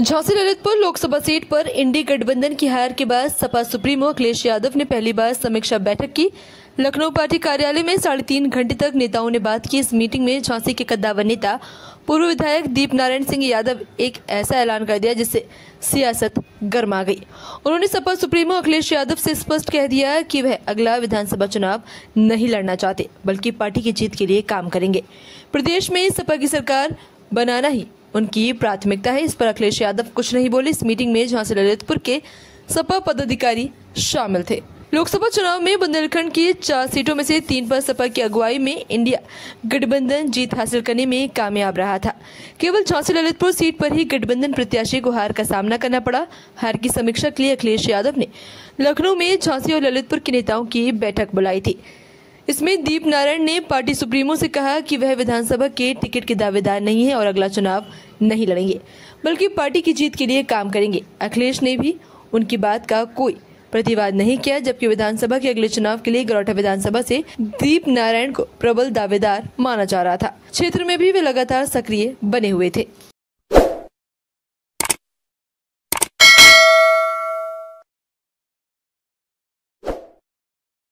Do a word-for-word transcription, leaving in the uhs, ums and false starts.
Jhansi Lalitpur Lok Sabha seat पर इंडी गठबंधन की हार के बाद सपा सुप्रीमो अखिलेश यादव ने पहली बार समीक्षा बैठक की। लखनऊ पार्टी कार्यालय में साढ़े तीन घंटे तक नेताओं ने बात की। इस मीटिंग में झांसी के कद्दावर नेता पूर्व विधायक दीप नारायण सिंह यादव एक ऐसा ऐलान कर दिया जिससे सियासत गर्मा गई। उन्होंने सपा सुप्रीमो अखिलेश यादव से स्पष्ट कह दिया कि वह अगला विधानसभा चुनाव नहीं लड़ना चाहते, बल्कि पार्टी की जीत के लिए काम करेंगे। प्रदेश में सपा की सरकार बनाना ही उनकी प्राथमिकता है। इस पर अखिलेश यादव कुछ नहीं बोले। इस मीटिंग में झांसी ललितपुर के सपा पदाधिकारी शामिल थे। लोकसभा चुनाव में बुंदेलखंड की चार सीटों में से तीन पर सपा की अगुवाई में इंडिया गठबंधन जीत हासिल करने में कामयाब रहा था। केवल झांसी ललितपुर सीट पर ही गठबंधन प्रत्याशी को हार का सामना करना पड़ा। हार की समीक्षा के लिए अखिलेश यादव ने लखनऊ में झांसी और ललितपुर के नेताओं की बैठक बुलाई थी। इसमें दीप नारायण ने पार्टी सुप्रीमो से कहा कि वह विधानसभा के टिकट के दावेदार नहीं है और अगला चुनाव नहीं लड़ेंगे, बल्कि पार्टी की जीत के लिए काम करेंगे। अखिलेश ने भी उनकी बात का कोई प्रतिवाद नहीं किया, जबकि विधानसभा के अगले चुनाव के लिए गरौठा विधानसभा से दीप नारायण को प्रबल दावेदार माना जा रहा था। क्षेत्र में भी वे लगातार सक्रिय बने हुए थे।